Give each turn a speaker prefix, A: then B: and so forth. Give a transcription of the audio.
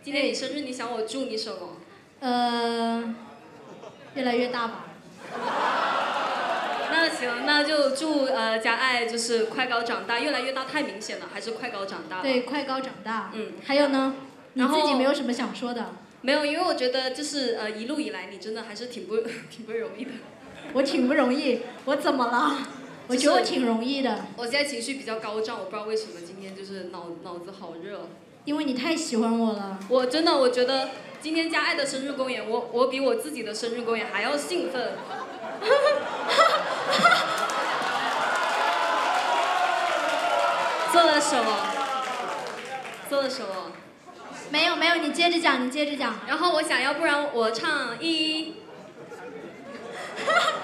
A: 今天你生日，你想我祝你什么？
B: 越来越大吧。
A: 那行，那就祝佳爱就是快高长大，越来越大太明显了，还是快高长大。
B: 对，快高长大。
A: 嗯。
B: 还有呢？你自己没有什么想说的？
A: 没有，因为我觉得就是一路以来你真的还是挺不容易的。
B: 我挺不容易，我怎么了？我觉得我挺容易的。
A: 我现在情绪比较高涨，我不知道为什么今天就是脑子好热。
B: 因为你太喜欢我了。
A: 我真的我觉得今天佳爱的生日公演，我比我自己的生日公演还要兴奋。做了什么？做了什么？
B: 没有，你接着讲。
A: 然后我想要不然我唱1。